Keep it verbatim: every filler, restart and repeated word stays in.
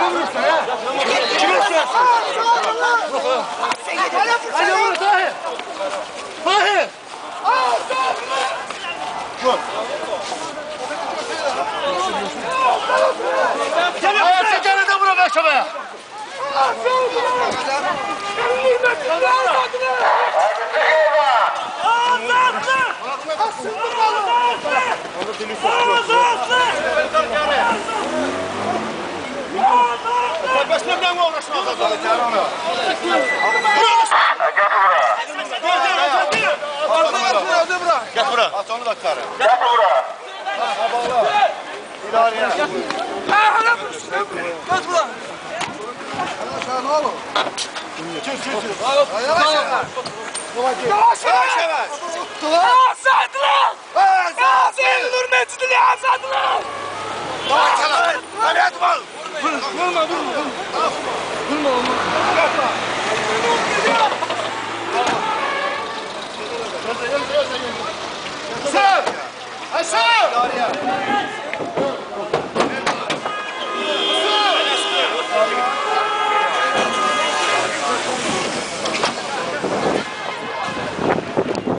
Kime istiyorsun? Hadi vur Tahir. Tahir. Vur. Hayat çekene de vura başlamaya. Başına ben uğraşmam. Gel bura. At onu da karı. Gel bura. İleriye. Ha hala vursun. Gel bura. Aşağı ne olur? Çık çık çık. Yavaş yavaş. Yavaş yavaş. Yavaş sadılar. Ya sen nur mescidini ya sadılar. Yavaş yavaş. Hadi hadi bak. Vurma vurma vurma. Vurma vurma. Aşağı! Aşağı!